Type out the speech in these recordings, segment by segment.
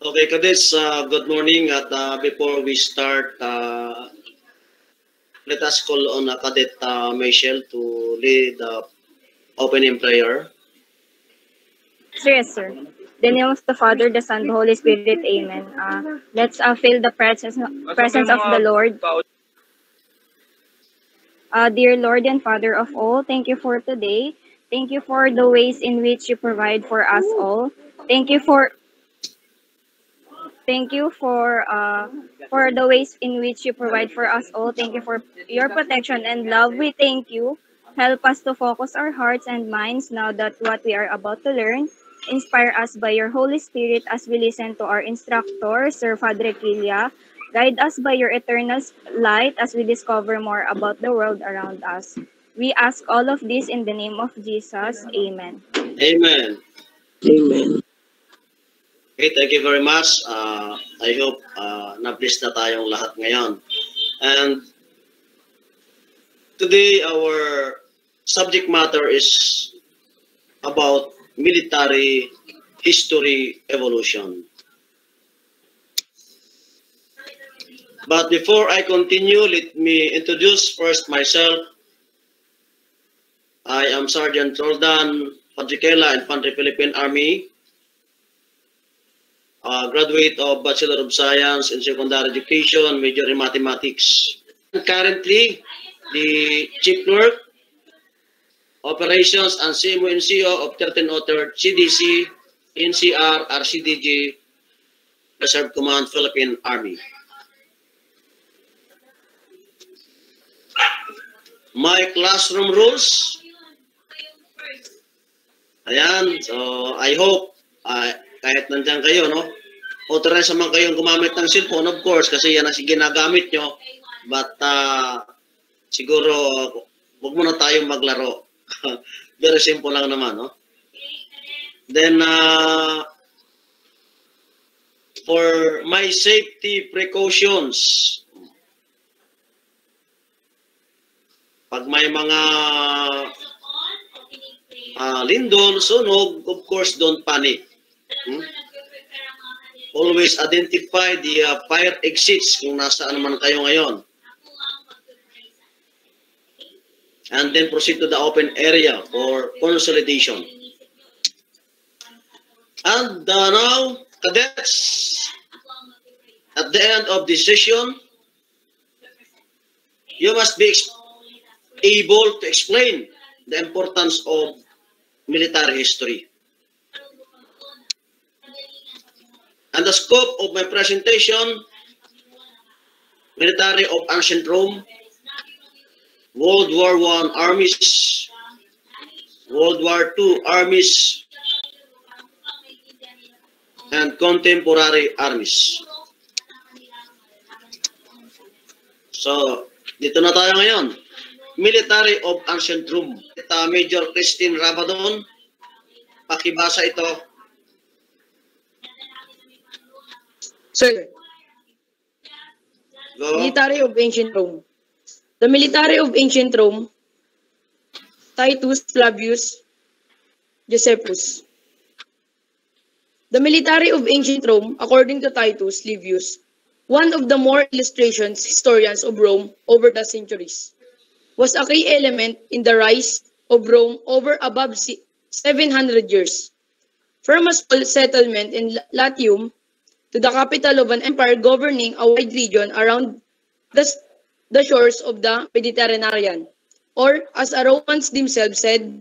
Okay, Cadets, good morning. At before we start, let us call on Cadet Michelle to lead the opening prayer. Yes, sir. The name of the Father, the Son, the Holy Spirit, Amen. Let's feel the presence of the Lord. Dear Lord and Father of all, thank you for today. Thank you for the ways in which you provide for us all. Thank you for the ways in which you provide for us all. Thank you for your protection and love. We thank you. Help us to focus our hearts and minds now that what we are about to learn. Inspire us by your Holy Spirit as we listen to our instructor, Sir Padre Quilla. Guide us by your eternal light as we discover more about the world around us. We ask all of this in the name of Jesus. Amen. Amen. Amen. Okay, thank you very much. I hope na-bless na tayong lahat ngayon. And today, our subject matter is about military history evolution. But before I continue, let me introduce first myself. I am Sergeant Roldan Padriquela, Infantry Philippine Army, graduate of Bachelor of Science in Secondary Education, major in Mathematics. Currently, the Chief Clerk, Operations and CMO NCO of 1303 CDC, NCR, RCDG, Reserve Command, Philippine Army. My classroom rules. Ayan, so I hope kahit nandiyan kayo, no? Authorize naman kayong gumamit ng cellphone, of course, kasi yan ang ginagamit nyo. But siguro, huwag muna tayong maglaro. Very simple lang naman, no? Then, for my safety precautions, pag may mga lindol, sunog, of course, don't panic. Always identify the fire exits kung nasaan naman kayo ngayon. And then proceed to the open area for consolidation. And now, Cadets, at the end of this session, you must be able to explain the importance of military history. And the scope of my presentation, military of ancient Rome, World War I armies, World War II armies, and contemporary armies. So, dito na tayo ngayon. Military of ancient Rome. Major Christine Rabadon, pakibasa ito. Sir, Go. Military of Ancient Rome. The military of ancient Rome, Titus Flavius Josephus. The military of ancient Rome, according to Titus Livius, one of the more illustrations historians of Rome over the centuries, was a key element in the rise of Rome over above 700 years. From a small settlement in Latium to the capital of an empire governing a wide region around the shores of the Mediterranean, or as the Romans themselves said,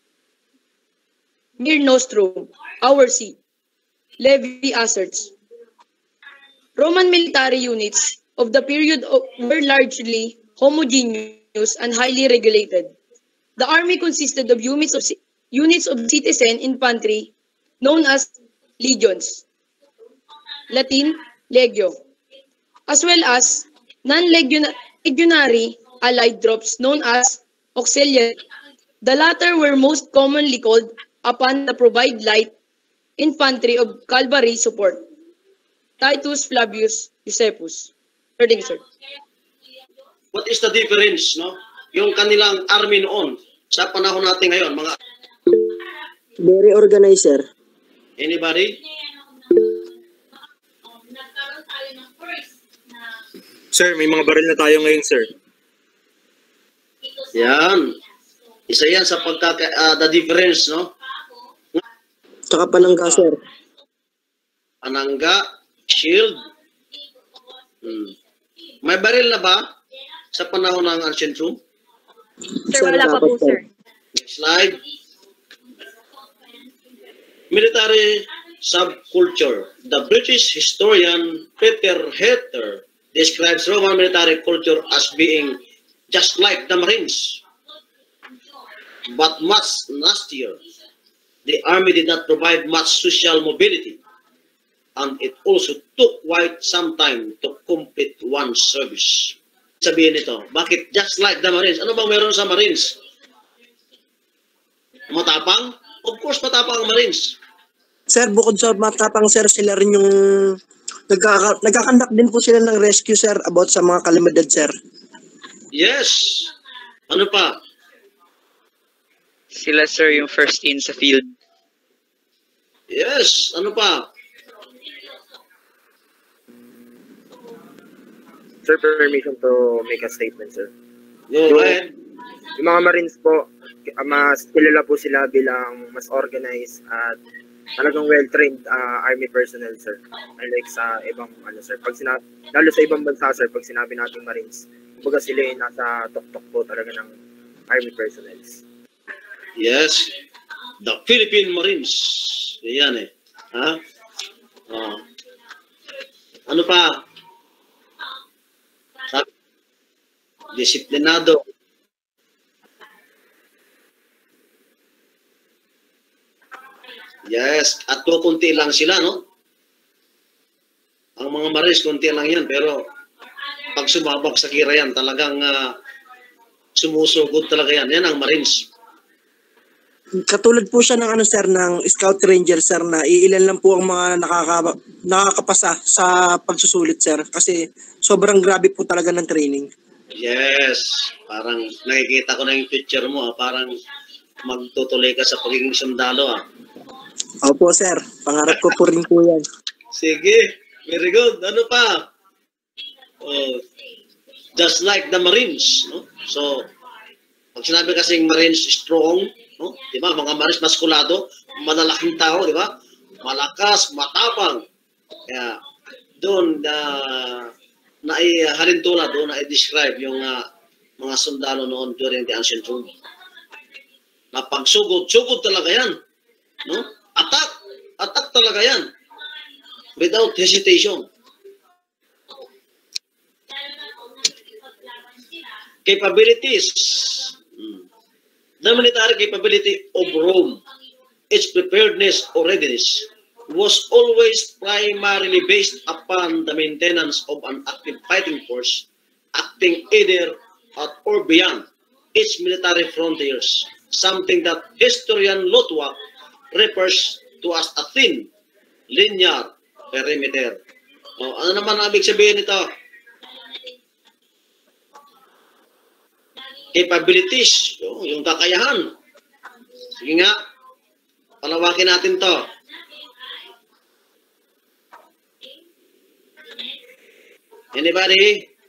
Mir Nostrum, our sea. Livy asserts. Roman military units of the period were largely homogeneous and highly regulated. The army consisted of units of citizen infantry known as legions, Latin legio, as well as non-legionary allied troops known as auxiliary. The latter were most commonly called upon to provide light infantry of cavalry support. Titus Flavius Josephus. Reading, sir. What is the difference, no? Yung kanilang army noon sa panahon natin ngayon, mga Very organized, sir. anybody? Sir, may mga baril na tayo ngayon, sir. Yan. Isa yan sa the difference, no? Tsaka panangga, sir. Anangga, shield. May baril na ba sa panahon ng ancient room? Sir, wala pa po, sir. Next slide. Military subculture. The British historian Peter Heather describes Roman military culture as being just like the Marines, but much nastier. The army did not provide much social mobility, and it also took quite some time to complete one's service. Sabihin nito, bakit just like the Marines? Ano bang meron sa Marines? Matapang? Of course, matapang ang Marines. Sir, bukod sa matapang, sir, sila rin yung nagkakandak din po sila ng rescue, sir, about sa mga kalamidad, sir. Yes. Ano pa? Sila, sir, yung first in sa field. Yes. Ano pa? Sir, permission to make a statement, sir. Go ahead. Yung mga Marines po, mas kilala po sila bilang mas organized at talagang well-trained army personnel, sir. Unlike sa ibang, sir, lalo sa ibang bansa, sir, pag sinabi natin Marines, kumbaga sila yung nasa tuktok po talaga ng army personnel. Yes. The Philippine Marines. Yan eh. Ha? Ano pa? Disiplinado. Yes. At kunti lang sila, no? Ang mga Marines, kunti lang yan. Pero pag sumabak sa kira yan, talagang sumusugod talaga yan. Yan ang Marines. Katulad po siya ng sir, ng Scout Ranger, sir, na iilan lang po ang mga nakakapasa sa pagsusulit, sir. Kasi sobrang grabe po talaga ng training. Yes. Parang nakikita ko na yung picture mo. Parang magtutuloy ka sa pagiging sundalo. Opo, sir. Pangarap ko po rin po yan. Sige. Very good. Ano pa? Just like the Marines. No? So, pag sinabi kasing Marines strong, no? Di ba? Mga Marines maskulado, malalaking tao, di ba? Malakas, matapang. Kaya, doon, halintulad, doon na-describe yung mga sundalo noon during the ancient Rome. Na pagsugod talaga yan. No? Attack talaga yan. Without hesitation. Capabilities. The military capability of Rome, its preparedness or readiness, was always primarily based upon the maintenance of an active fighting force acting either at or beyond its military frontiers, something that historian Rotc refers to as a thin, linear perimeter. Ano naman ang ibig sabihin nito? Capabilities, yung kakayahan. Sige nga, palawakin natin to. Anybody?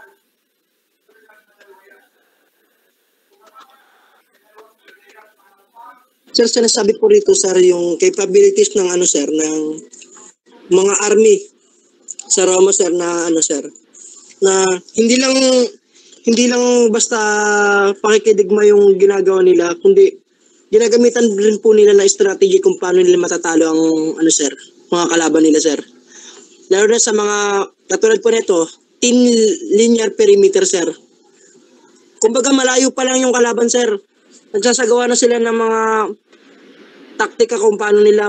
Sir, sinasabi po rito, sir, yung capabilities ng sir, ng mga army sa Roma, sir, na sir, na hindi lang basta pakikidigma yung ginagawa nila, kundi ginagamitan rin po nila na strategy kung paano nila matatalo ang sir, mga kalaban nila, sir. Lalo na sa mga katulad po nito, thin linear perimeter, sir. Kumbaga malayo pa lang yung kalaban, sir. Nagsasagawa na sila ng mga taktika kung paano nila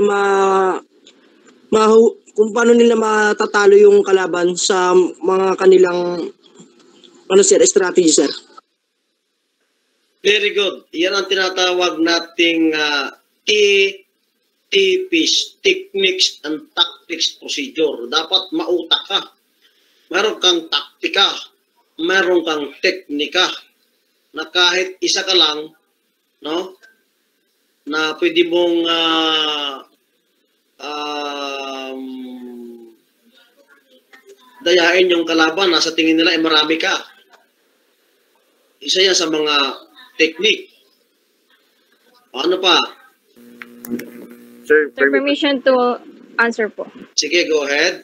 kung paano nila matatalo yung kalaban sa mga kanilang sir, strategy, sir. Very good. Yan ang tinatawag nating TPs, Techniques and Tactics Procedure. Dapat mautak ka. Meron kang taktika, meron kang teknika na kahit isa ka lang, no, na pwede mong dayain yung kalaban na sa tingin nila ay marami ka. Isa yan sa mga technique. Ano pa? Sir, Sir, permission to answer po. Sige, go ahead.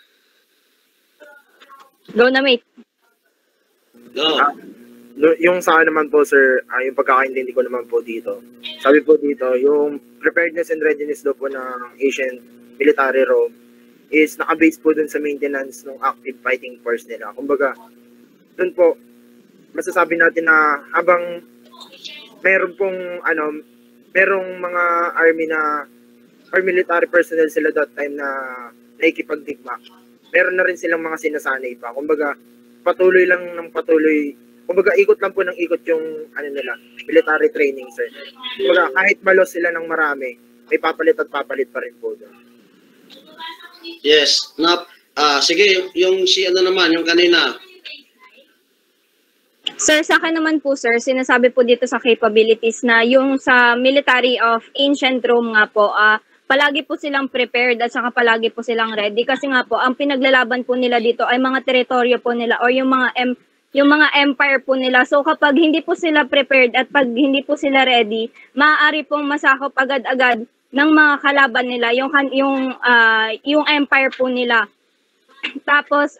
Go na, mate. Go. Yung sa akin naman po, sir, yung pagkakaintindi ko naman po dito. Sabi po dito, yung preparedness and readiness daw po ng Asian military role is nakabase po dun sa maintenance ng active fighting force nila. Kumbaga, dun po, masasabi natin na habang meron pong, merong mga army na, or military personnel sila that time na nakikipagdigma, meron na rin silang mga sinasanay pa. Kumbaga, patuloy lang ng patuloy. Kumbaga, ikot lang po ng ikot yung nila, military training, sir. Kumbaga, kahit malos sila ng marami, may papalit at papalit pa rin po doon. Yes. Sige, yung si naman, yung kanina. Sir, sa akin naman po, sir, sinasabi po dito sa capabilities na yung sa military of ancient Rome nga po, palagi po silang prepared at saka palagi po silang ready. Kasi nga po, ang pinaglalaban po nila dito ay mga teritoryo po nila or yung mga empire po nila. So kapag hindi po sila prepared at pag hindi po sila ready, maaari pong masakop agad-agad ng mga kalaban nila yung empire po nila. Tapos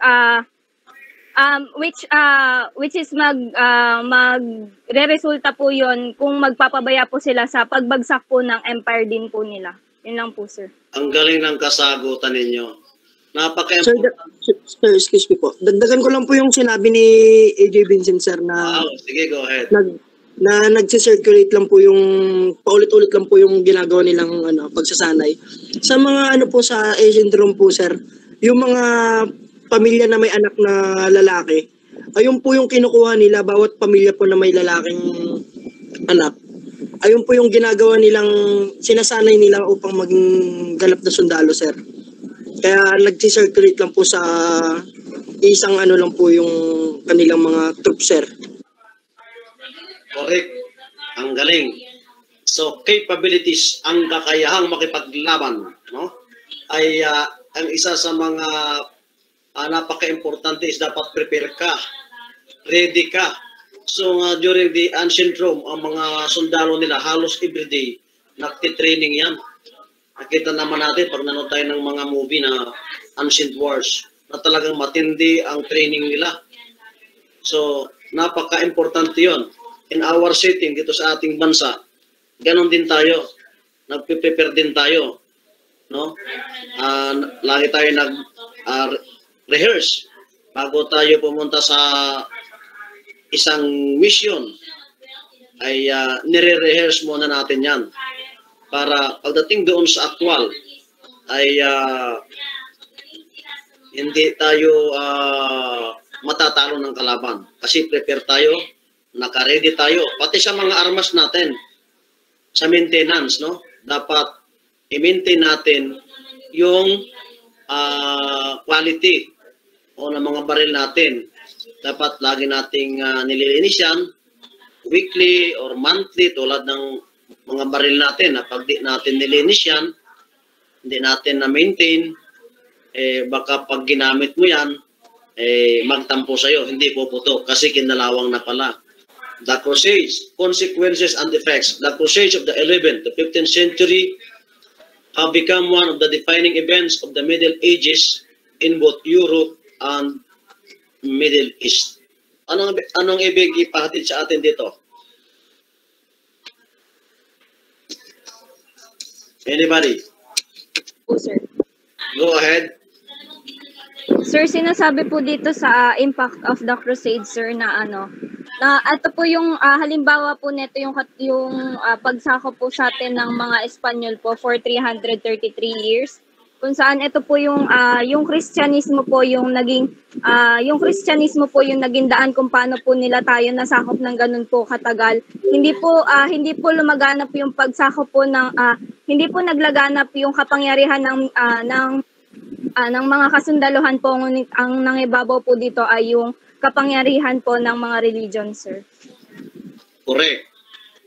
which is magreresulta po yon kung magpapabaya po sila sa pagbagsak po ng empire din po nila. Yun lang po, sir. Ang galing ng kasagutan ninyo. Sir, excuse me po. Dagdagan ko lang po yung sinabi ni AJ Vincent, sir, na sige, go ahead. nagsi-circulate lang po yung paulit-ulit lang po yung ginagawa nilang pagsasanay. Sa mga po sa Asian Room po, sir, yung mga pamilya na may anak na lalaki, ayun po yung kinukuha nila, bawat pamilya po na may lalaking anak. Ayun po yung ginagawa nilang, sinasanay nila upang maging ganap na sundalo, sir. Kaya nag-circulate lang po sa isang lang po yung kanilang mga troops, sir. Correct. Ang galing. So, capabilities, ang kakayahang makipaglaban, no? Ay ang isa sa mga napaka-importante is dapat prepare ka, ready ka. So, during the ancient Rome, ang mga sundalo nila halos everyday nagtitraining yan. Nakita naman natin pag nanood tayo ng mga movie na ancient wars na talagang matindi ang training nila. So, napaka-importante yon. In our setting dito sa ating bansa, ganon din tayo. Nagpe-prepare din tayo. No? Lagi tayo nag-rehearse bago tayo pumunta sa isang mission. Ay nire-rehearse muna natin yan. Para pagdating doon sa actual, ay hindi tayo matatalo ng kalaban. Kasi prepare tayo, naka-ready tayo. Pati sa mga armas natin, sa maintenance, no? Dapat i-maintain natin yung quality o ng mga baril natin. Dapat lagi nating nililinis yan, weekly or monthly, tulad ng mga baril natin na pag di natin nilinis yan, hindi natin na-maintain, baka pag ginamit mo yan, magtampo sa'yo, hindi puputok kasi kinalawang na pala. The Crusades, consequences and effects. The Crusades of the 11th to 15th century have become one of the defining events of the Middle Ages in both Europe and Middle East. Anong ibig ipahatid sa atin dito? Anybody? Po, sir. Go ahead. Sir, sinasabi po dito sa impact of the Crusades, sir, na ito po yung halimbawa po nito yung pagsako po sa atin ng mga Espanyol po for 333 years. Kung saan ito po yung Kristyanismo po yung naging daan kung paano po nila tayo nasakop ng ganun po katagal. Hindi po lumaganap yung pagsakop po hindi po naglaganap yung kapangyarihan ng mga kasundaluhan po, ngunit ang nangibabaw po dito ay yung kapangyarihan po ng mga religion, sir. Correct.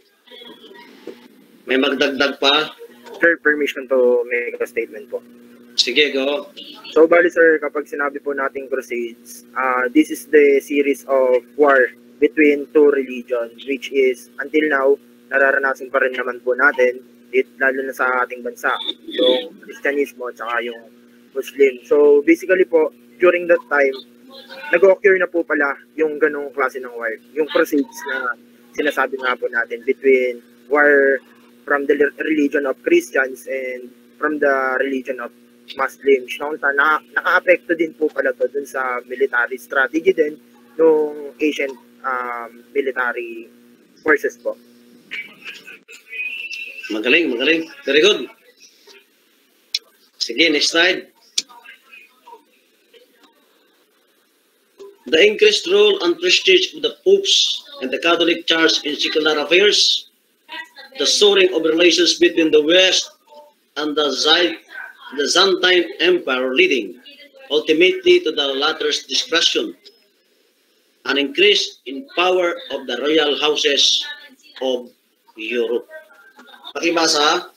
May magdagdag pa? Sir, permission to make a statement po. Sige, go. So, bali sir, kapag sinabi po nating crusades, this is the series of war between two religions, which is, until now, nararanasan pa rin naman po natin, lalo na sa ating bansa, yung Kristyanismo at saka yung Muslim. So, basically po, during that time, nag-occur na po pala yung ganong klase ng war. Yung crusades na sinasabi nga po natin between war from the religion of Christians and from the religion of Muslims. Naka-apekto din po pala to dun sa military strategy din ng Asian military forces po. Magaling, magaling. Very good. Sige, next slide. The increased role and prestige of the popes and the Catholic Church in secular affairs, the soaring of relations between the West and the Byzantine Empire leading ultimately to the latter's discretion, an increase in power of the royal houses of Europe. Pakibasa.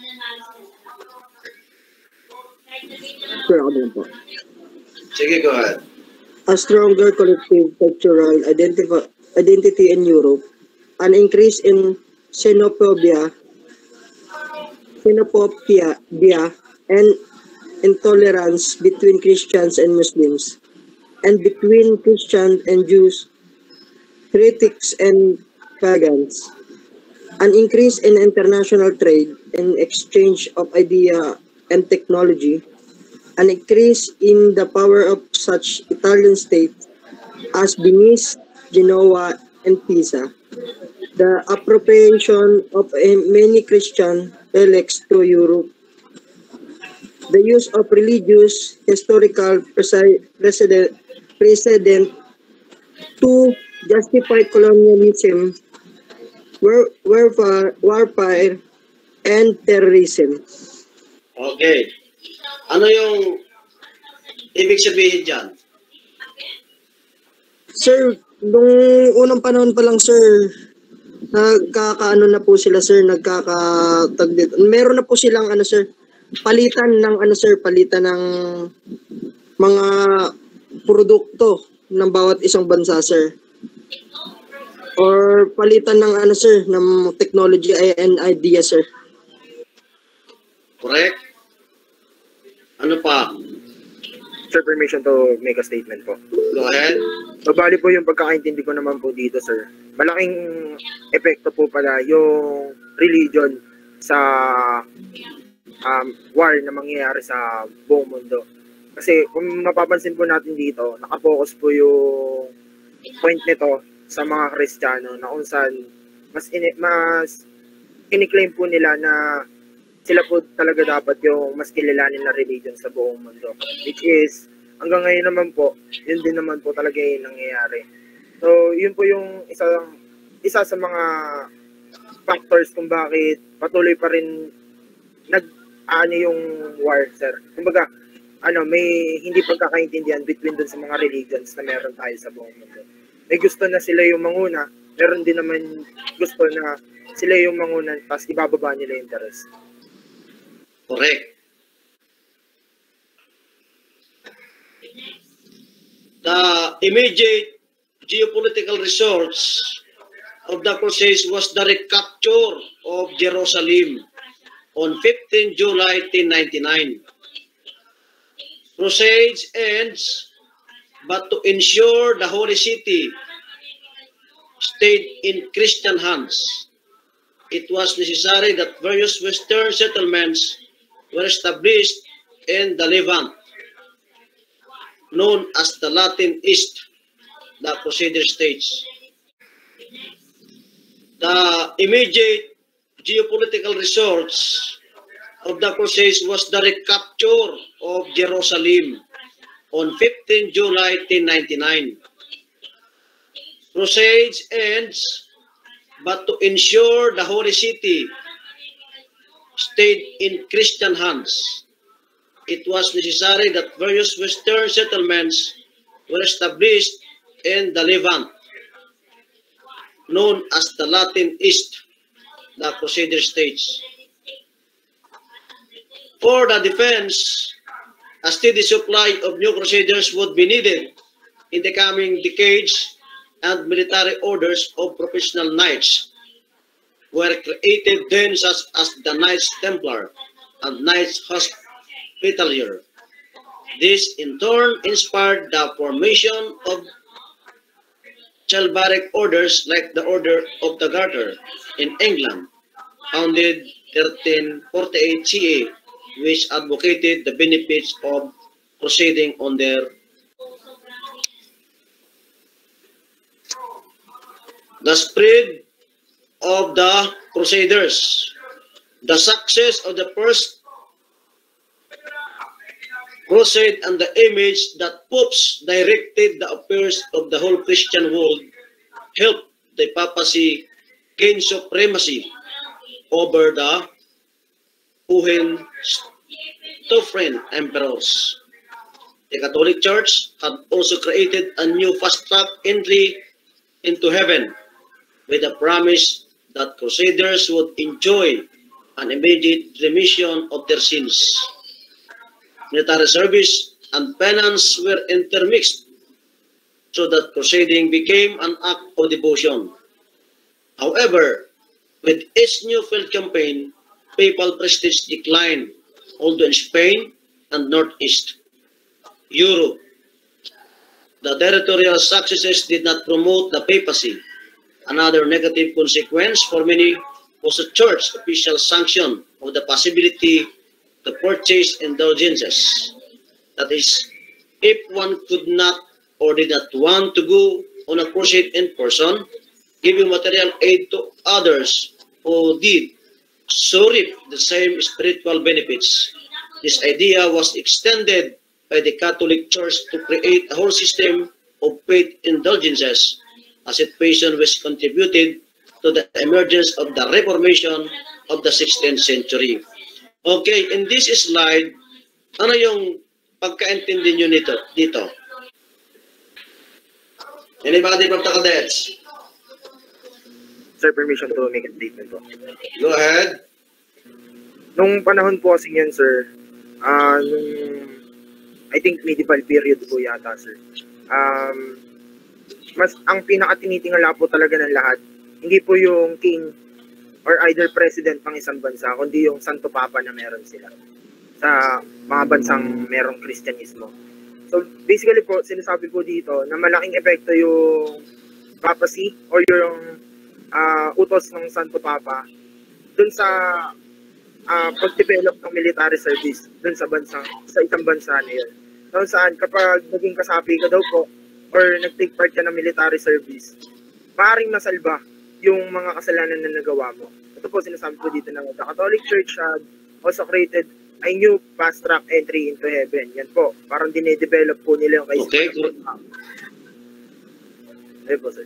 Sir, ako din po. Sige, go ahead. A stronger collective cultural identity in Europe, an increase in xenophobia, and intolerance between Christians and Muslims, and between Christians and Jews, heretics and pagans, an increase in international trade and exchange of idea and technology, an increase in the power of such Italian states as Venice, Genoa, and Pisa, the appropriation of many Christian relics to Europe, the use of religious historical precedent to justify colonialism, warfare, and terrorism. Okay. Ano yung ibig sabihin dyan? Sir, nung unang panahon pa lang, sir, nagkakaano na po sila, sir, nagkakatagdit. Meron na po silang sir, palitan ng palitan ng mga produkto ng bawat isang bansa, sir. Or palitan ng sir, ng technology and idea, sir. Correct? Ano pa? Sir, permission to make a statement po. Go ahead. So, bali po yung pagkakaintindi ko naman po dito, sir. Malaking epekto po pala yung religion sa war na mangyayari sa buong mundo. Kasi kung mapapansin po natin dito, nakapokus po yung point nito sa mga Kristiyano na kung saan mas kiniklaim po nila na sila po talaga dapat yung mas kilalanin na religion sa buong mundo. Which is, hanggang ngayon naman po, yun din naman po talaga yung nangyayari. So, yun po yung isa sa mga factors kung bakit patuloy pa rin yung war, sir. Kumbaga, may hindi pagkakaintindihan between dun sa mga religions na meron tayo sa buong mundo. May gusto na sila yung manguna, meron din naman gusto na sila yung manguna, tapos ibababa nila yung interest. Correct. The immediate geopolitical results of the crusades was the recapture of Jerusalem on 15 July 1099. Crusades ends, but to ensure the holy city stayed in Christian hands, it was necessary that various Western settlements were established in the Levant, known as the Latin East, the Crusader states. The immediate geopolitical results of the Crusades was the recapture of Jerusalem on 15 July 1099. Crusades ends, but to ensure the holy city stayed in Christian hands, it was necessary that various Western settlements were established in the Levant, known as the Latin East, the Crusader states. For the defense a steady supply of new crusaders would be needed in the coming decades, and military orders of professional knights were created then, such as the Knights Templar and Knights Hospitalier. This in turn inspired the formation of chivalric orders like the Order of the Garter in England, founded 1348 CE, which advocated the benefits of proceeding on their the spread of the Crusaders. The success of the first crusade and the image that popes directed the affairs of the whole Christian world helped the papacy gain supremacy over the Hohenstaufen emperors. The Catholic Church had also created a new fast-track entry into heaven with the promise that crusaders would enjoy an immediate remission of their sins. Military service and penance were intermixed so that crusading became an act of devotion. However, with each new field campaign, papal prestige declined, although in Spain and Northeast Europe, the territorial successes did not promote the papacy. Another negative consequence for many was the church official sanction of the possibility to purchase indulgences. That is, if one could not or did not want to go on a crusade in person, giving material aid to others who did so reap the same spiritual benefits. This idea was extended by the Catholic Church to create a whole system of paid indulgences, as it patient which contributed to the emergence of the Reformation of the 16th century. Okay, in this slide, ano yung pagkaintindi nyo dito? Anybody from the Cadets? Sir, permission to make a statement po. Go ahead. Nung panahon po kasi yun, sir, I think medieval period po yata, sir. Mas ang pinaka-tinitingala po talaga ng lahat, hindi po yung king or either president ng isang bansa, kundi yung Santo Papa na meron sila sa mga bansang merong Kristyanismo. So basically po, sinasabi po dito na malaking epekto yung papacy or yung utos ng Santo Papa dun sa pag-develop ng military service dun sa isang bansa na yun. Kung saan kapag naging kasapi ka daw po or nag-take part ka ng military service, maaaring masalba yung mga kasalanan na nagawa mo. Ito po sinasabi ko dito na the Catholic Church had also created a new fast-track entry into heaven. Yan po, parang dinedevelop po nila yung kaisipan. Okay. Ayun po, sir.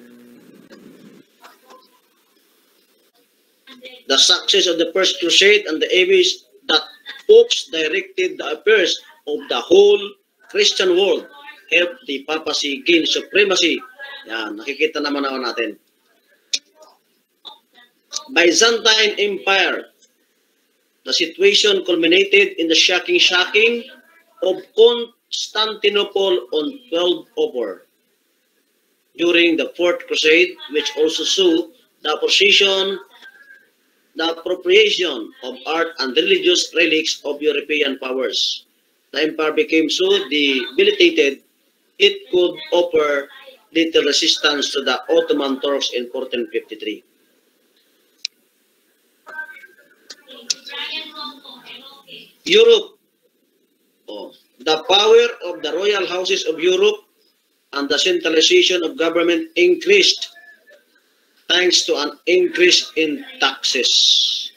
The success of the First Crusade and the image that popes directed the affairs of the whole Christian world helped the papacy gain supremacy. Yan, nakikita naman natin. Byzantine Empire. The situation culminated in the shocking of Constantinople on 12 October. During the Fourth Crusade, which also saw the appropriation of art and religious relics of European powers. The empire became so debilitated, it could offer little resistance to the Ottoman Turks in 1453. Europe. The power of the royal houses of Europe and the centralization of government increased thanks to an increase in taxes.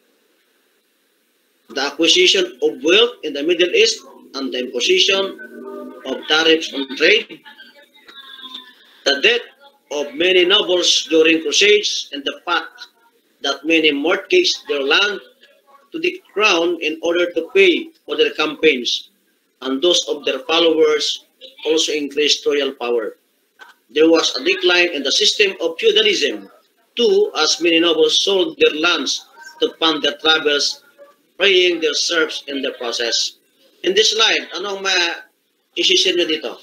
The acquisition of wealth in the Middle East and the imposition of tariffs on trade, the death of many nobles during crusades, and the fact that many mortgaged their land to the crown in order to pay for their campaigns, and those of their followers also increased royal power. There was a decline in the system of feudalism, too, as many nobles sold their lands to fund their travels, paying their serfs in the process. In this slide, anong ma-isisir nyo dito?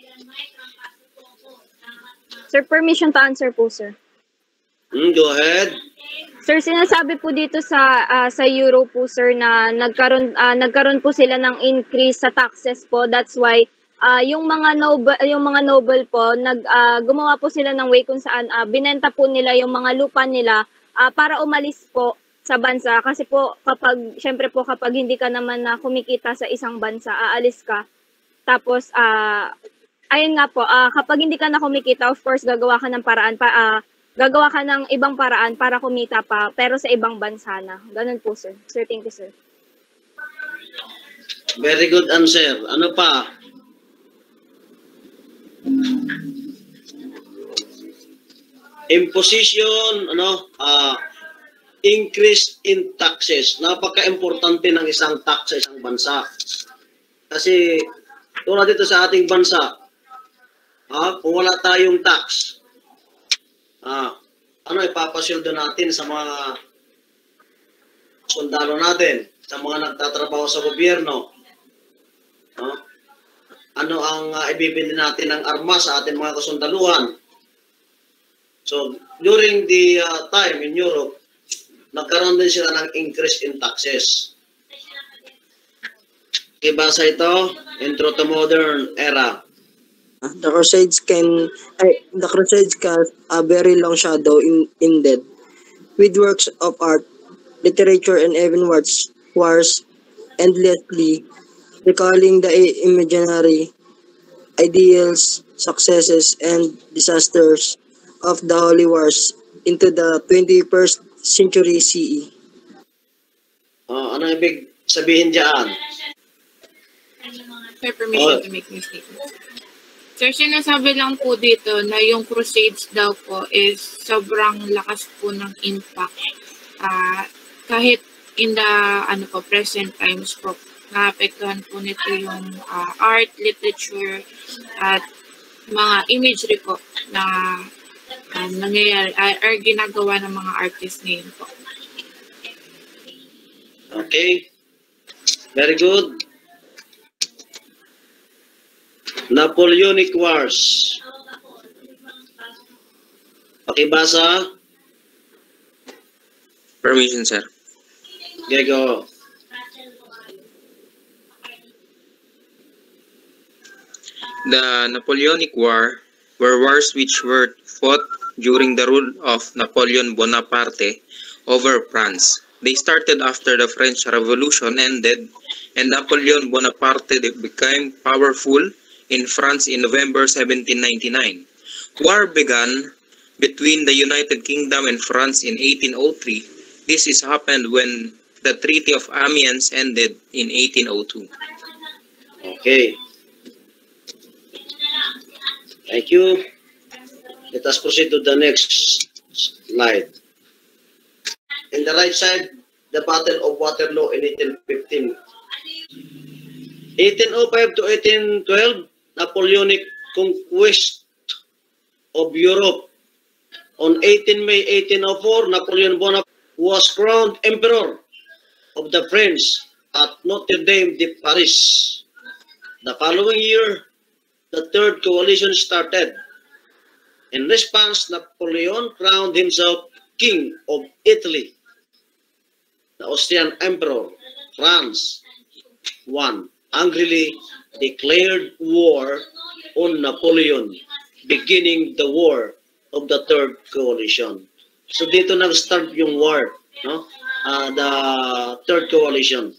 Sir, permission to answer po, sir. Go ahead. Sir, sinasabi po dito sa Euro po, sir, na nagkaroon po sila ng increase sa taxes po. That's why yung mga noble po gumawa po sila ng way kung saan binenta po nila yung mga lupa nila para umalis po sa bansa, kasi po kapag hindi ka naman na kumikita sa isang bansa, aalis ka. Tapos ayun nga po, kapag hindi ka na kumikita, of course gagawa ka ng paraan gagawa ka ng ibang paraan para kumita pa, pero sa ibang bansa na. Ganun po, sir. Sir, thank you, sir. Very good answer. Ano pa? Imposition, increase in taxes. Napaka-importante ng isang tax sa isang bansa. Kasi tulad dito sa ating bansa, kung wala tayong tax, ano ipapasildo natin sa mga sundalo natin, sa mga nagtatrabaho sa gobyerno? Ano ang ibibili natin ng armas sa ating mga kasundaluhan? So, during the time in Europe, nagkaroon din sila ng increase in taxes. Ibasa ito, Intro to Modern Era. The Crusades cast a very long shadow in dead, with works of art, literature, and even wars endlessly recalling the imaginary ideals, successes, and disasters of the Holy Wars into the 21st century CE. Ano ibig sabihin diyan? Sir, permission to make this statement. Sir, sinasabi lang po dito na yung Crusades daw po is sobrang lakas po ng impact. Kahit in the present times po, naapektuhan po nito yung art, literature, at mga imagery po na nangyayari or ginagawa ng mga artists ngayon po. Okay. Very good. Napoleonic Wars. Pakibasa. Permission, sir. Okay, go. The Napoleonic War were wars which were fought during the rule of Napoleon Bonaparte over France. They started after the French Revolution ended, and Napoleon Bonaparte became powerful in France in November 1799. War began between the United Kingdom and France in 1803. This is happened when the Treaty of Amiens ended in 1802. Okay. Thank you. Let us proceed to the next slide. In the right side, the Battle of Waterloo in 1815. 1805 to 1812, Napoleonic conquest of Europe. On 18 May 1804, Napoleon Bonaparte was crowned Emperor of the French at Notre Dame de Paris. The following year, the Third Coalition started. In response, Napoleon crowned himself King of Italy. The Austrian Emperor, France, angrily declared war on Napoleon, beginning the War of the Third Coalition. So dito nag-start yung war, no? The Third Coalition.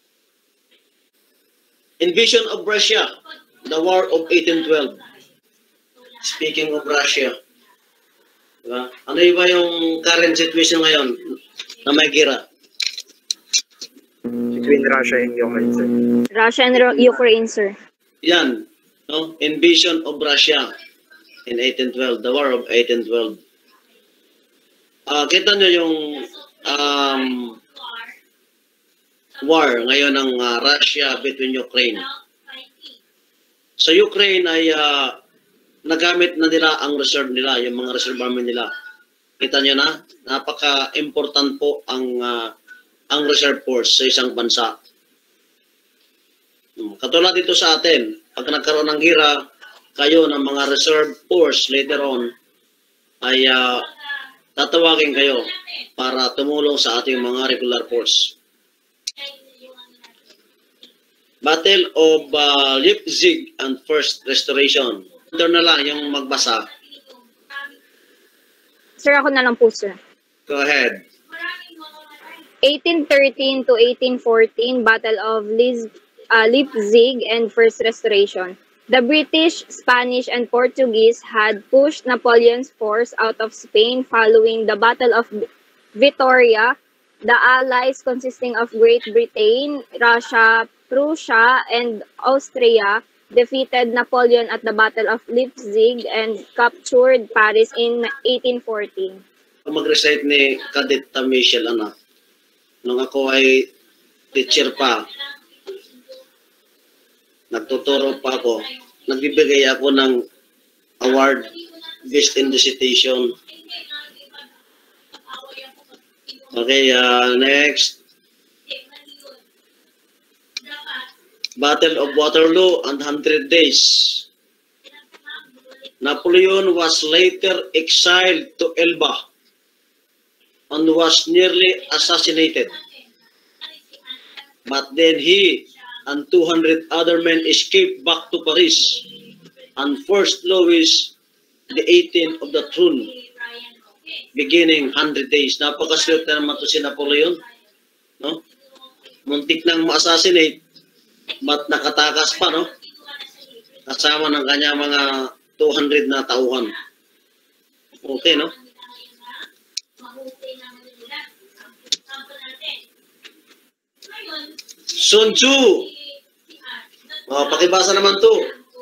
Invasion of Russia, the War of 1812. Speaking of Russia, diba? Ano ba yung current situation ngayon na may gira? Between Russia and Ukraine, sir. Russia and Ukraine, sir. Yan, no? Invasion of Russia in 1812, the War of 1812. Kita nyo yung war ngayon ng Russia between Ukraine. Sa Ukraine ay nagamit na nila ang reserve nila, yung mga reserve army nila. Kita nyo na, napaka-important po ang reserve force sa isang bansa. Katulad dito sa atin, pag nagkaroon ng gira, kayo ng mga reserve force later on, ay tatawagin kayo para tumulong sa ating mga regular force. Battle of Leipzig and First Restoration. Ito na lang yung magbasa. Sir, ako na lang po, sir. Go ahead. 1813 to 1814, Battle of Leipzig and First Restoration. The British, Spanish, and Portuguese had pushed Napoleon's force out of Spain following the Battle of Vittoria. The Allies, consisting of Great Britain, Russia, Prussia, and Austria, defeated Napoleon at the Battle of Leipzig and captured Paris in 1814. Mag-recite ni Cadet Michelle, anak. Nung ako ay teacher pa, nagtuturo pa ako, nagbibigay ako ng award based in the citation. Okay, next. Battle of Waterloo and 100 Days. Napoleon was later exiled to Elba and was nearly assassinated. But then he and 200 other men escaped back to Paris and forced Louis the 18th of the throne, beginning 100 days. Napakaswerte naman to si Napoleon. No? Muntik nang ma-assassinate, but nakatakas pa, no? Kasama ng kanya mga 200 na tauhan. Okay, no? Sun Tzu. Pakibasa naman to.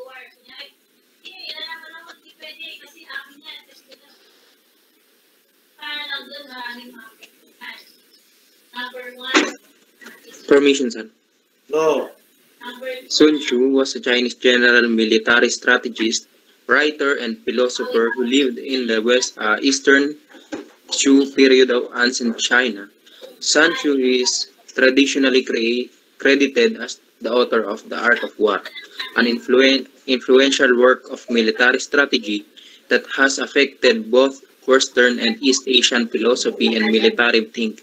Permission, sir. Go. Sun Tzu was a Chinese general, military strategist, writer, and philosopher who lived in the Eastern Shu period of ancient China. Sun Tzu is traditionally credited as the author of The Art of War, an influential work of military strategy that has affected both Western and East Asian philosophy and military thinking.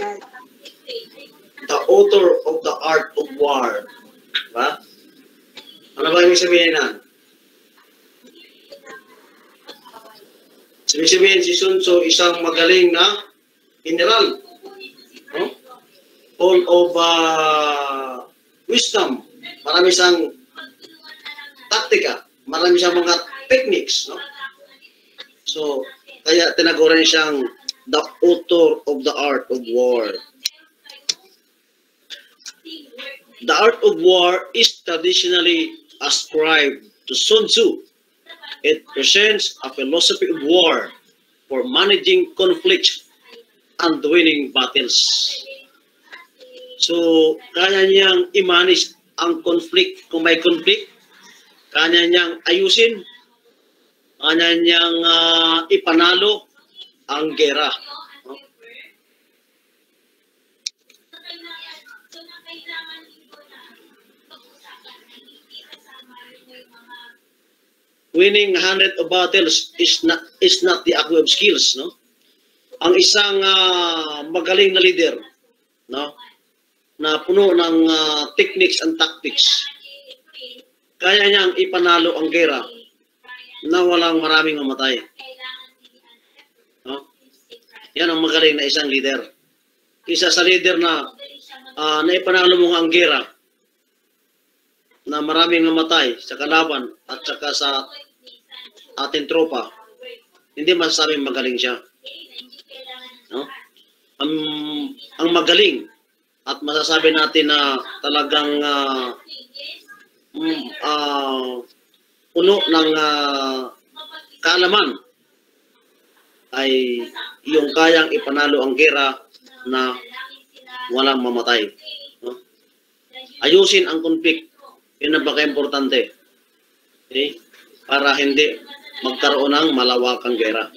The author of The Art of War. Diba? Ano ba ibig sabihin na? Ibig sabihin si Sun Tzu isang magaling na general. No? Full of wisdom. Marami siyang taktika. Marami siyang mga techniques. No? So, kaya tinaguran siyang the author of the art of war. The art of war is traditionally ascribed to Sun Tzu. It presents a philosophy of war for managing conflicts and winning battles. So, kaya niyang i-manage ang conflict, kung may conflict, kaya niyang ayusin, kaya niyang ipanalo ang gera. Winning 100 of battles is not the acquisition of skills, no? Ang isang magaling na leader, no? Na puno ng techniques and tactics. Kaya niyang ipanalo ang gera na walang maraming mamatay. No? Yan ang magaling na isang leader. Isa sa leader na naipanalo mo ang gera na maraming namatay sa kalaban at saka sa ating tropa, hindi masasabing magaling siya. No? Ang magaling at masasabi natin na talagang puno ng kaalaman ay yung kayang ipanalo ang gera na walang mamatay. No? Ayusin ang konflikt. Yun ang baka-importante. Okay? Para hindi magkaroon ng malawakang gera.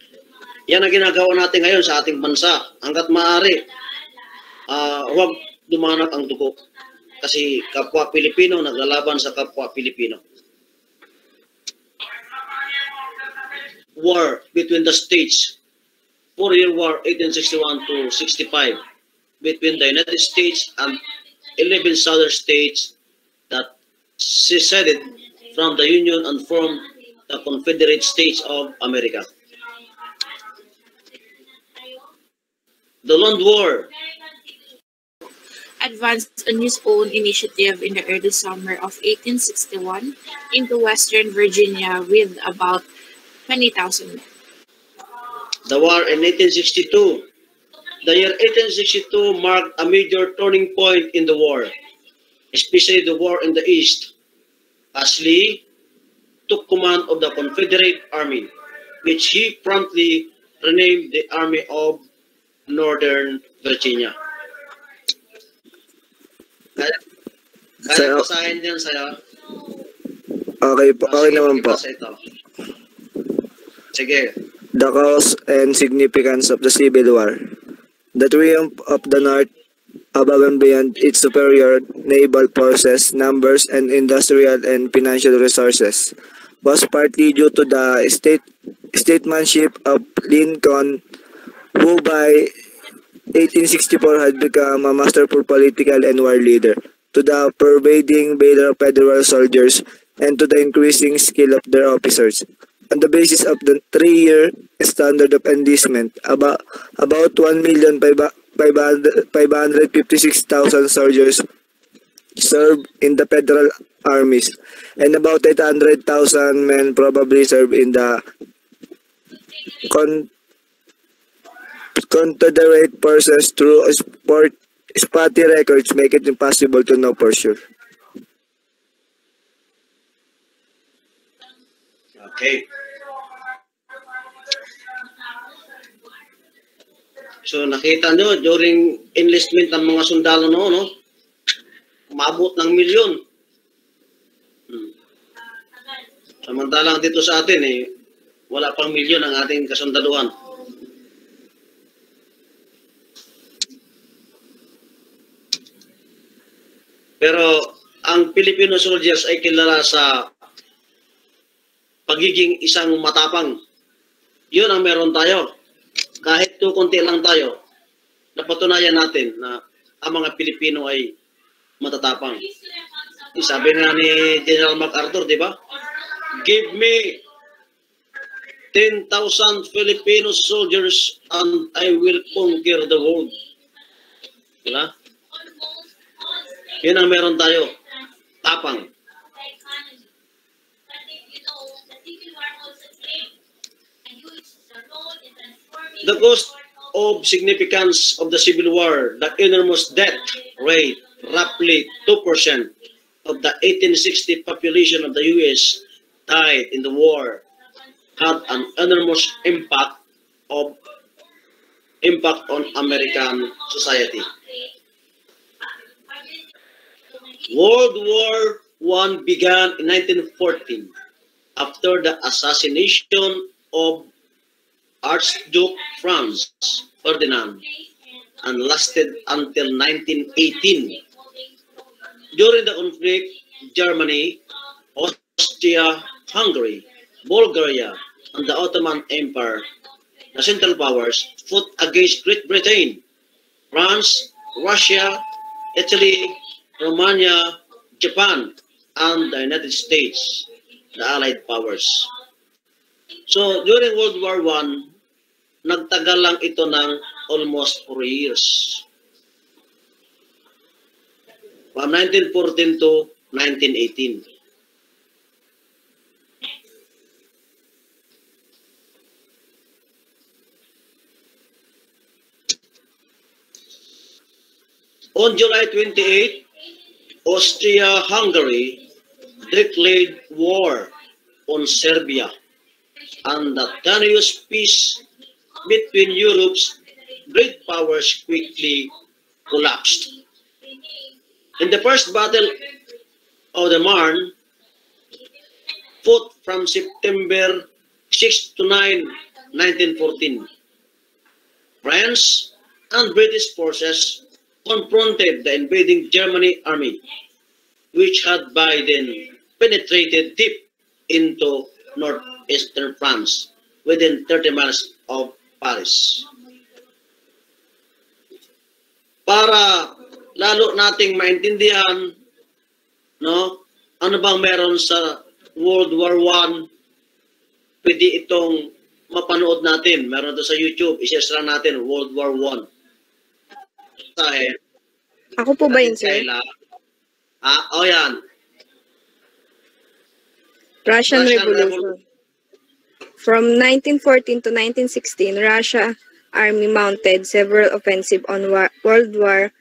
Yan ang ginagawa natin ngayon sa ating bansa. Hanggat maaari, huwag dumanat ang dugo. Kasi kapwa Pilipino naglalaban sa kapwa Pilipino. War between the states, 4-year war 1861 to 65, between the United States and 11 southern states that seceded from the Union and formed the Confederate States of America. The Land War advanced on his own initiative in the early summer of 1861 into Western Virginia with about 20,000 men. The war in 1862. The year 1862 marked a major turning point in the war, especially the war in the East, as Lee took command of the Confederate Army, which he promptly renamed the Army of Northern Virginia. Kaya basahin din sa'yo. Okay po, okay naman po. Sige. The cause and significance of the Civil War. The triumph of the North above and beyond its superior naval forces, numbers, and industrial and financial resources was partly due to the statesmanship of Lincoln, who by 1864 had become a masterful political and war leader, to the pervading valor of federal soldiers, and to the increasing skill of their officers. On the basis of the 3-year standard of enlistment, about 1,556,000 soldiers served in the federal armies, and about 800,000 men probably served in the Confederate forces. Through spotty records make it impossible to know for sure. Okay. So nakita nyo, during enlistment ng mga sundalo noon, no? Umabot ng milyon. Samantalang dito sa atin, wala pang milyon ang ating kasundaluhan. Pero ang Filipino soldiers ay kilala sa pagiging isang matapang. Yun ang meron tayo. Kahit konti lang tayo, napatunayan natin na ang mga Pilipino ay matatapang. Sabi nga ni General MacArthur, di ba? Give me 10,000 Filipino soldiers and I will conquer the world. Diba? Yun ang meron tayo. Tapang. The cost of significance of the Civil War, the enormous death rate, roughly 2% of the 1860 population of the U.S. died in the war, had an enormous impact on American society. World War I began in 1914 after the assassination of Archduke Franz Ferdinand and lasted until 1918. During the conflict, Germany, Austria-Hungary, Bulgaria, and the Ottoman Empire, the Central Powers, fought against Great Britain, France, Russia, Italy, Romania, Japan, and the United States, the Allied Powers. So, during World War I, nagtagal lang ito ng almost 4 years. From 1914 to 1918. On July 28, Austria-Hungary declared war on Serbia, and the tenuous peace between Europe's great powers quickly collapsed. In the First Battle of the Marne, fought from September 6 to 9, 1914, France and British forces confronted the invading Germany army, which had by then penetrated deep into northeastern France, within 30 miles of Paris. Para lalo nating maintindihan, no, ano bang meron sa World War I, pwede itong mapanood natin. Meron ito sa YouTube, i-share lang natin, World War I. Sahe. Ako po ba yun, sir? Yan. Russian Revolution. From 1914 to 1916, Russia Army mounted several offensives on World War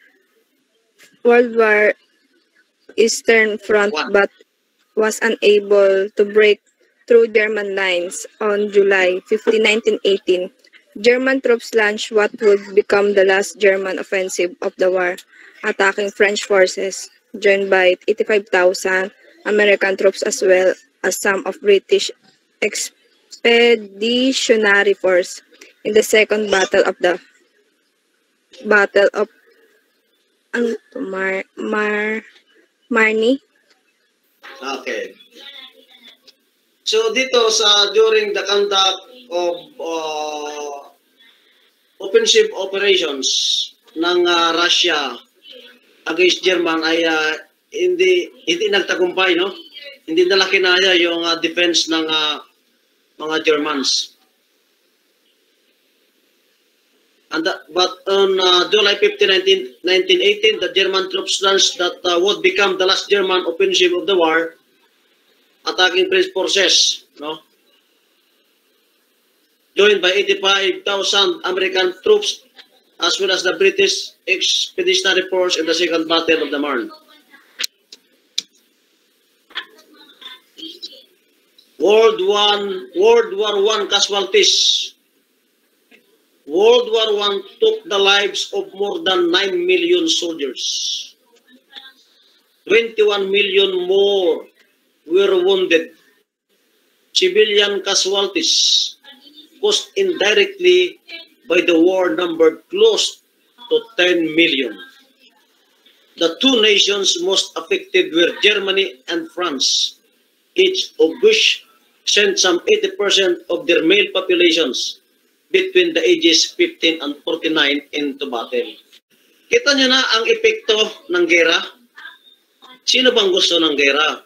Eastern Front, but was unable to break through German lines. On July 15, 1918, German troops launched what would become the last German offensive of the war, attacking French forces, joined by 85,000 American troops as well as some of British expeditionary force. In the second battle of Marne. Okay. So dito during the conduct of offensive operations ng Russia against German ay hindi nagtagumpay, no? Hindi nila kinaya yung defense ng mga Germans. But on July 15, 1918, the German troops launched that would become the last German offensive of the war, attacking French forces, no? Joined by 85,000 American troops, as well as the British expeditionary force in the Second Battle of the Marne. World War I casualties. World War I took the lives of more than 9 million soldiers. 21 million more were wounded. Civilian casualties caused indirectly by the war numbered close to 10 million. The two nations most affected were Germany and France, each of which sent some 80% of their male populations between the ages 15 and 49 into battle. Kita nyo na ang epekto ng gera? Sino bang gusto ng gera?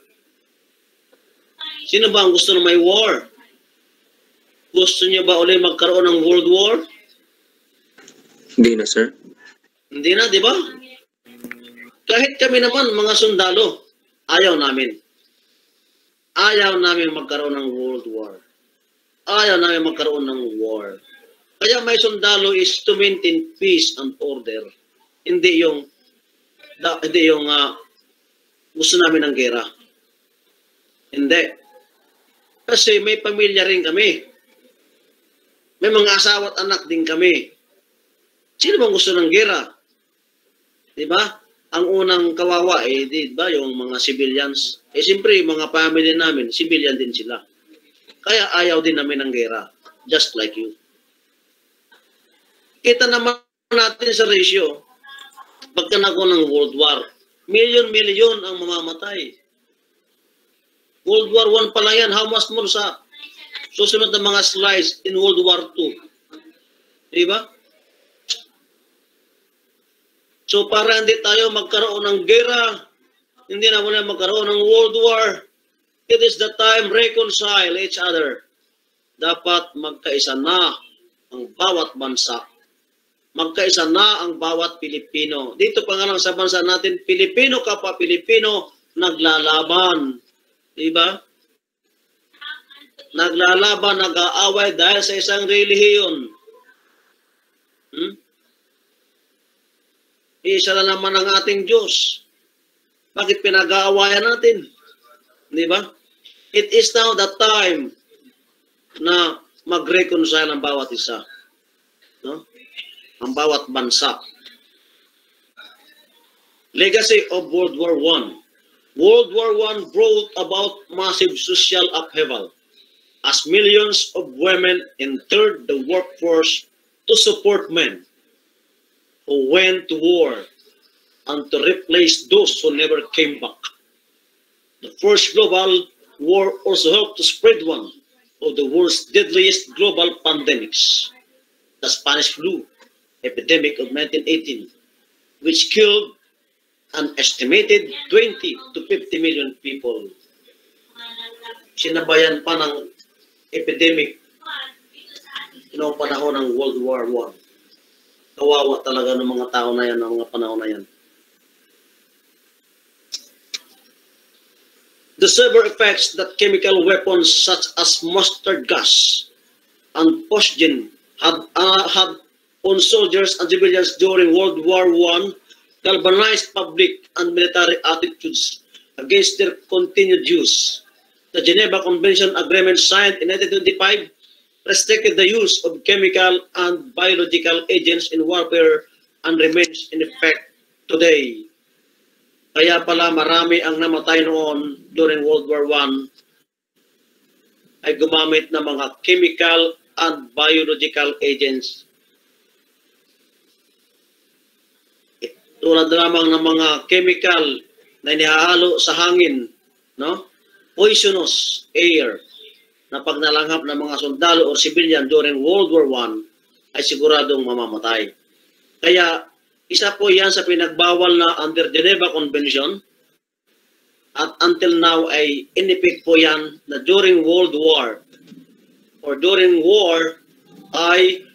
Sino bang gusto ng may war? Gusto nyo ba ulit magkaroon ng World War? Hindi na, sir. Hindi na, di ba? Kahit kami naman, mga sundalo, ayaw namin. Ayaw namin magkaroon ng World War. Ayaw namin magkaroon ng war. Kaya may sundalo is to maintain peace and order. Hindi yung gusto namin ng gera. Hindi. Kasi may pamilya rin kami. May mga asawa at anak din kami. Sino bang gusto ng gera? Diba? Ang unang kawawa diba, yung mga civilians. Siyempre, mga family namin, civilian din sila. Kaya ayaw din namin ng gera. Just like you. Kita naman natin sa ratio, pagka nako ng World War, milyon-milyon ang mamamatay. World War I pa lang yan, how much more sa susunod na mga slides in World War II? Diba? So para hindi tayo magkaroon ng gera, hindi na muna magkaroon ng World War, it is the time reconcile each other. Dapat magkaisa na ang bawat bansa. Magkaisa na ang bawat Pilipino. Dito pa nga lang sa bansa natin, Pilipino kapwa Pilipino, naglalaban. Diba? Naglalaban, nag-aaway dahil sa isang relihiyon. Isa na naman ang ating Diyos. Bakit pinag-aawayan natin? Diba? It is now the time na mag-reconcile ang bawat isa. No? Ang bawat bansa. Legacy of World War I. World War I brought about massive social upheaval as millions of women entered the workforce to support men who went to war and to replace those who never came back. The First Global War also helped to spread one of the world's deadliest global pandemics, the Spanish flu epidemic of 1918, which killed an estimated 20 to 50 million people. Sinabayan pa ng epidemic noong panahon ng World War I. Kawawa talaga ng mga tao na yan, ng mga panahon na yan. The severe effects that chemical weapons such as mustard gas and phosgen had on soldiers and civilians during World War I galvanized public and military attitudes against their continued use. The Geneva Convention Agreement signed in 1925 restricted the use of chemical and biological agents in warfare and remains in effect today. Kaya pala marami ang namatay noon during World War I ay gumamit ng mga chemical and biological agents. Tulad lamang ng mga chemical na inihahalo sa hangin, no? Poisonous air na pag nalanghap ng mga sundalo o civilian during World War I ay siguradong mamamatay. Kaya isa po yan sa pinagbawal na under Geneva Convention at until now ay in-effect po yan na during World War or during war ay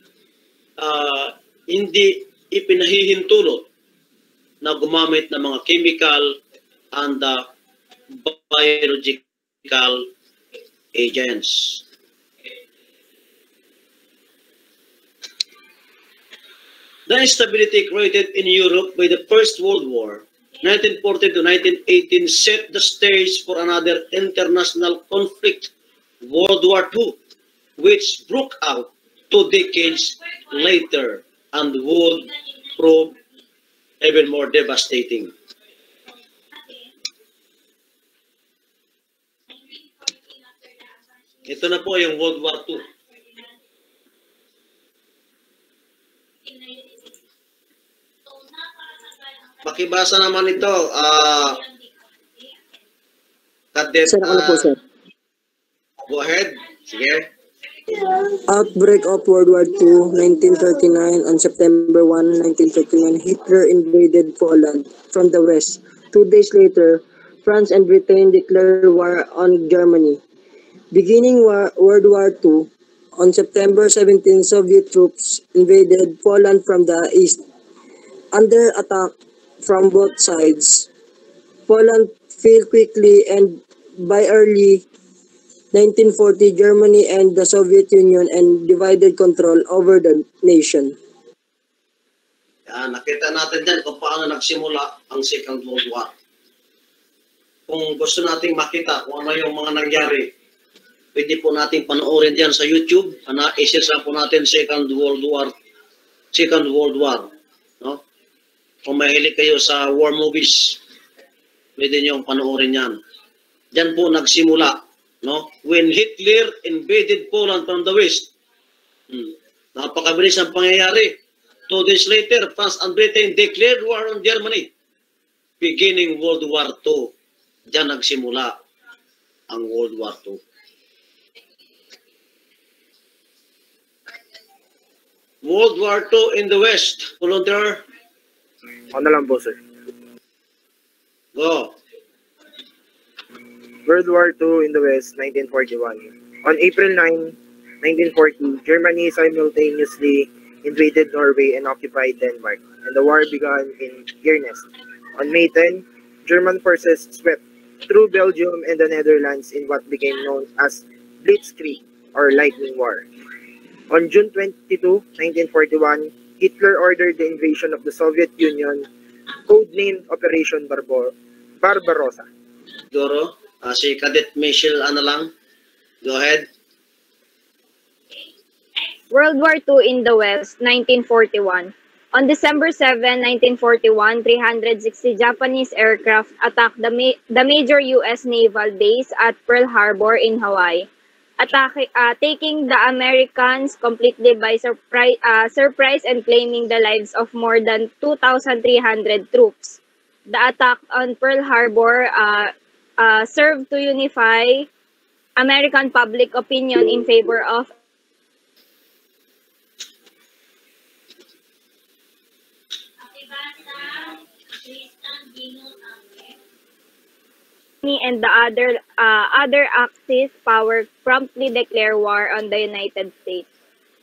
hindi ipinahihintulot na gumamit ng mga chemical and biological agents. The instability created in Europe by the First World War, 1940 to 1918, set the stage for another international conflict, World War II, which broke out 2 decades later and would prove even more devastating. Ito na po yung World War II. Pakibasa naman ito, Cadet. Sir, ano po, sir? Go ahead. Sige. Outbreak of World War II, 1939. On September 1, 1939, Hitler invaded Poland from the west. 2 days later, France and Britain declared war on Germany. Beginning World War II, on September 17, Soviet troops invaded Poland from the east. Under attack from both sides, Poland fell quickly, and by early 1940, Germany and the Soviet Union and divided control over the nation. Nakita natin dyan kung paano nagsimula ang Second World War. Kung gusto nating makita kung ano yung mga nangyari, pwede po nating panoorin dyan sa YouTube. Isisa po natin Second World War. No? Kung mahilig kayo sa war movies, pwede nyo panoorin yan. Dyan po nagsimula. No? When Hitler invaded Poland from the west, napakabilis ang pangyayari. 2 days later, France and Britain declared war on Germany. Beginning World War II. Diyan nagsimula ang World War II. World War II in the West. Volunteer? Ano lang po, sir. Go. World War II in the West, 1941. On April 9, 1940, Germany simultaneously invaded Norway and occupied Denmark, and the war began in earnest. On May 10, German forces swept through Belgium and the Netherlands in what became known as Blitzkrieg, or Lightning War. On June 22, 1941, Hitler ordered the invasion of the Soviet Union, codenamed Operation Barbarossa. Doro, si Cadet Michelle, lang? Go ahead. World War II in the West, 1941. On December 7, 1941, 360 Japanese aircraft attacked the major U.S. naval base at Pearl Harbor in Hawaii, taking the Americans completely by surprise and claiming the lives of more than 2,300 troops. the attack on Pearl Harbor served to unify American public opinion in favor of and the other Axis power promptly declare war on the United States.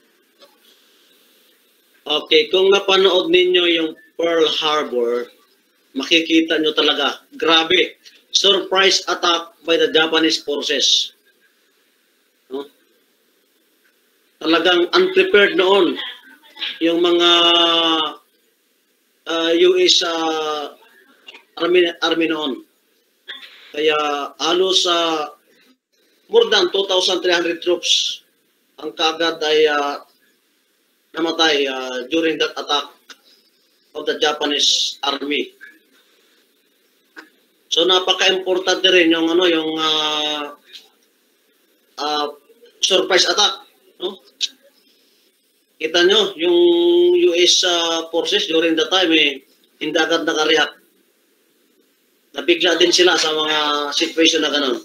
Okay, kung napanood ninyo yung Pearl Harbor, makikita nyo talaga, grabe, surprise attack by the Japanese forces. No? Talagang unprepared noon yung mga US army noon. Kaya halos more than 2,300 troops ang kaagad ay namatay during that attack of the Japanese army. So napaka-importante rin yung surprise attack, no? Kita nyo yung US forces during that time hindi agad naka-react. Nabigla din sila sa mga situation na gano'n.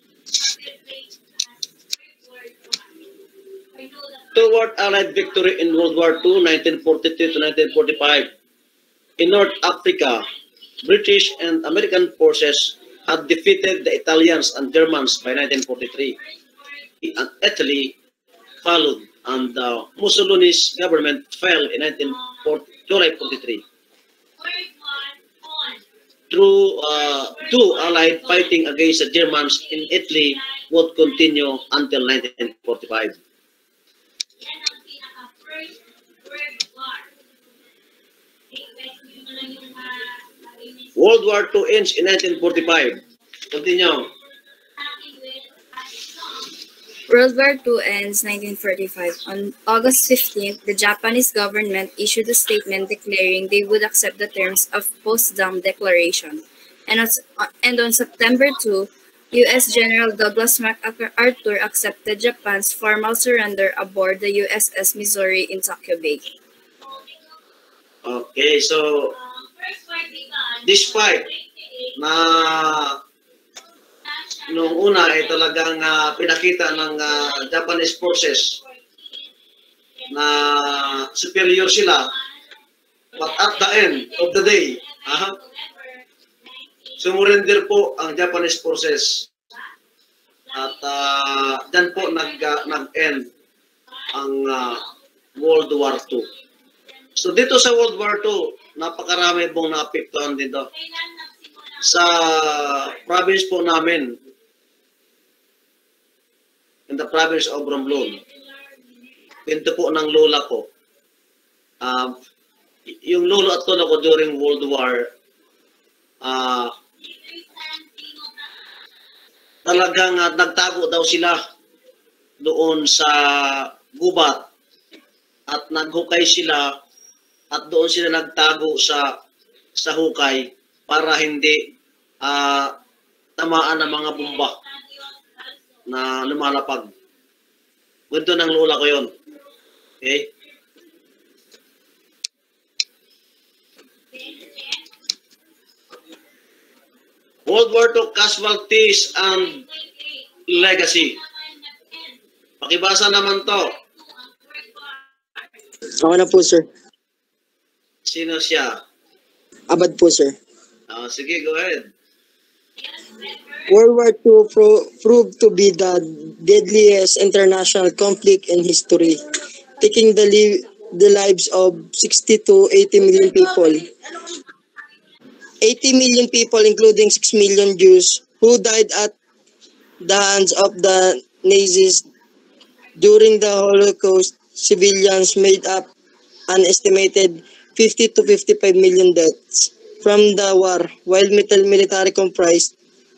Toward Allied victory in World War II, 1943 to 1945. In North Africa, British and American forces had defeated the Italians and Germans by 1943. And Italy followed, and Mussolini's government fell in July 43. Through Allied fighting against the Germans in Italy would continue until 1945. World War II ends in 1945. Continue. World War II ends 1945. On August 15th, the Japanese government issued a statement declaring they would accept the terms of Potsdam Declaration. And on September 2, U.S. General Douglas MacArthur accepted Japan's formal surrender aboard the USS Missouri in Tokyo Bay. Okay, so despite na noong una ay talagang pinakita ng Japanese forces na superior sila, but at the end of the day, sumurrender po ang Japanese forces at dyan po nag-end ang World War II. So dito sa World War II, napakarami pong naapektuhan dito. Sa province po namin, in the province of Romblon, kwento po ng lola ko. Yung lolo at lolo ko during World War, talagang nagtago daw sila doon sa gubat at naghukay sila at doon sila nagtago sa hukay para hindi tamaan ng mga bomba na lumalapag. Kwento ng lola ko yun. Okay? World War II casualties and legacy. Pakibasa naman to. Ako na po, sir. Sino siya? Abad po, sir. Sige, go ahead. World War II proved to be the deadliest international conflict in history, taking the lives of 60 to 80 million people. 80 million people, including 6 million Jews, who died at the hands of the Nazis during the Holocaust. Civilians made up an estimated 50 to 55 million deaths from the war, while military comprised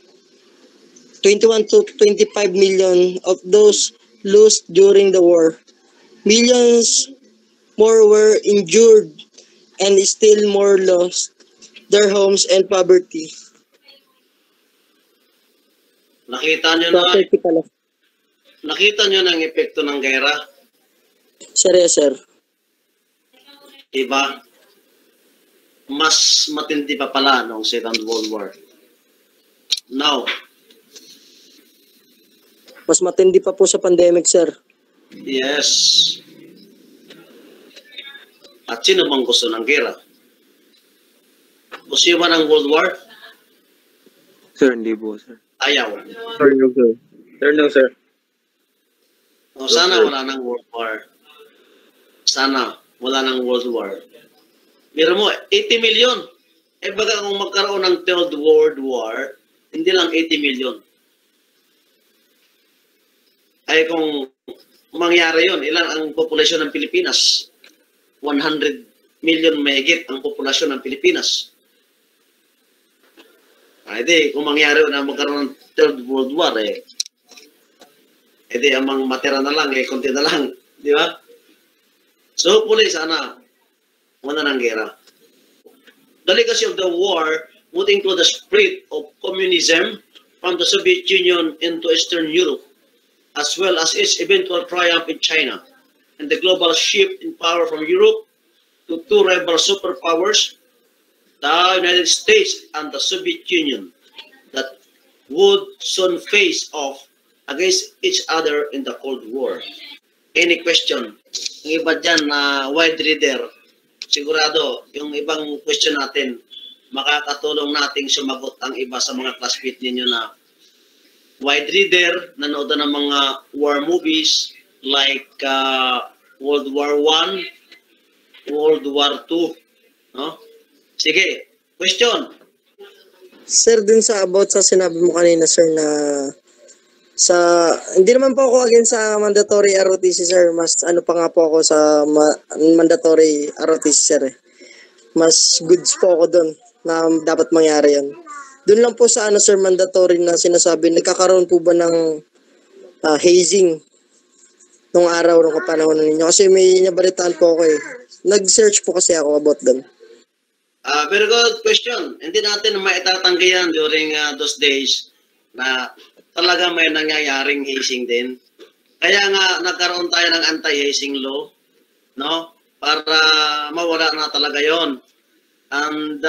21 to 25 million of those lost during the war. Millions more were injured and still more lost their homes and poverty. Nakita nyo ng epekto ng gera? Sir, yes, sir. Diba? mas matindi pa pala noong Second World War. Now, Mas matindi pa po sa pandemic, sir. yes. At sino bang gusto ng gera? Gusto ba ng World War? Sir, hindi po, sir. Ayaw. Sir, no, sir. Sir, no, sir. O sana wala ng World War. Sana wala ng World War. Mira mo, 80 million. Eh baga kung magkaroon ng Third World War, hindi lang 80 million. Ay kung mangyari yon, ilan ang populasyon ng Pilipinas? 100 million mahigit ang populasyon ng Pilipinas. Ay di, kung mangyari na magkaroon ng Third World War, di amang matira na lang, konti na lang. Di ba? So hopefully, sana wala ng gera. The legacy of the war would include the spread of communism from the Soviet Union into Eastern Europe, as well as its eventual triumph in China, and the global shift in power from Europe to two rival superpowers, the United States and the Soviet Union, that would soon face off against each other in the Cold War. Any question? Yung iba dyan na wide reader, sigurado yung ibang question natin, makakatulong nating sumagot ang iba sa mga classmate ninyo na wide reader, nanood ng mga war movies like World War I, World War II. No? Sige, question. Sir, dun sa about sa sinabi mo kanina, sir, na hindi naman po ako against sa mandatory ROTC, sir. Mas ano pa nga po ako sa mandatory ROTC, sir. Mas goods po ako dun na dapat mangyari yan. Dun lang po sa sir, mandatory na sinasabi, nagkakaroon po ba ng hazing nung araw ng kapanahon ninyo? Kasi may nabalitaan po ako Nag-search po kasi ako about dun. Very good question. Hindi natin maitatanggi yan during those days na talaga may nangyayaring hazing din. Kaya nga nagkaroon tayo ng anti-hazing law, no? Para mawala na talaga yon. And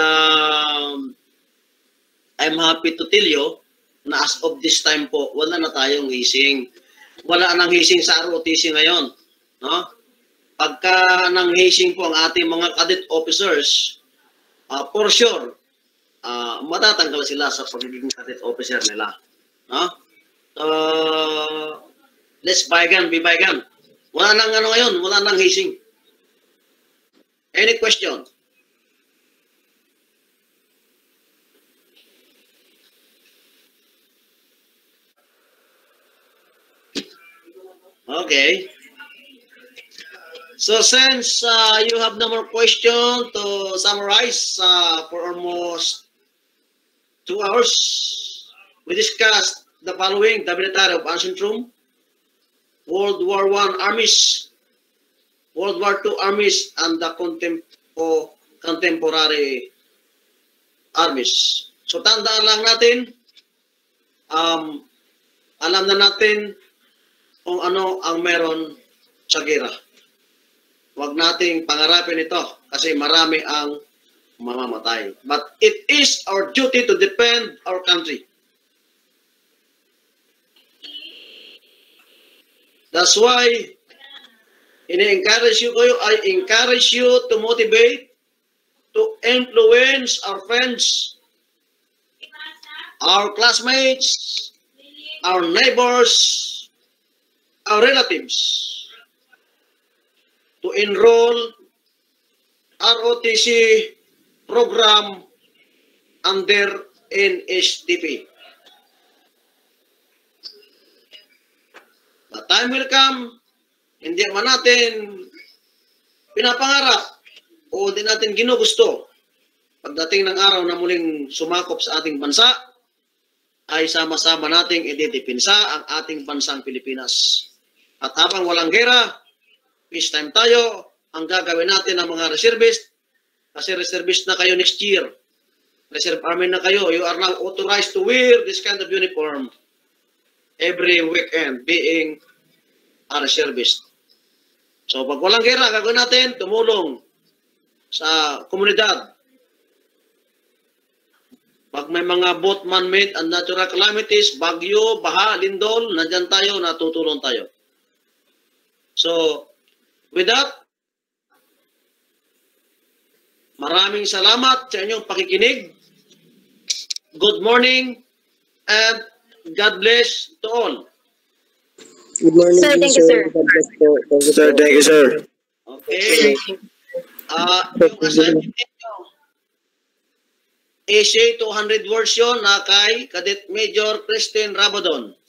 I'm happy to tell you na as of this time po, wala na tayong hazing. Wala nang hazing sa ROTC ngayon, no? Pagka nang hazing po ang ating mga cadet officers, for sure, matatanggal sila sa pagiging cadet officer nila. No? Let's bygone, be bygone. Wala nang ngayon, wala nang hazing. Any question? Okay. So since you have no more question to summarize for almost 2 hours, we discussed the following: the military of ancient Rome, World War I armies, World War II armies, and the contemporary armies. So tandaan lang natin, alam na natin kung ano ang meron sa gera. Huwag nating pangarapin ito kasi marami ang mamamatay. But it is our duty to defend our country. That's why I encourage you to motivate, to influence our friends, our classmates, our neighbors, our relatives to enroll ROTC program under NSTP. The time will come, hindi man natin pinapangarap o hindi natin ginugusto. Pagdating ng araw na muling sumakop sa ating bansa, ay sama-sama nating ididipinsa ang ating bansang Pilipinas. At habang walang gera, peace time tayo, ang gagawin natin ng mga reservist, kasi reservist na kayo next year. Reserve army na kayo. You are now authorized to wear this kind of uniform every weekend, being a reservist. So pag walang gera, gagawin natin, tumulong sa komunidad, Pag may mga both man-made and natural calamities, bagyo, baha, lindol, nandyan tayo, natutulong tayo. So, with that, maraming salamat sa inyong pakikinig. Good morning and God bless to all. Good morning, Sir, thank you, sir. God bless po. Thank you, Sir, thank you, sir. Okay. Yung assignment ninyo, essay 200 words yun na kay Cadet Major Christine Rabadon.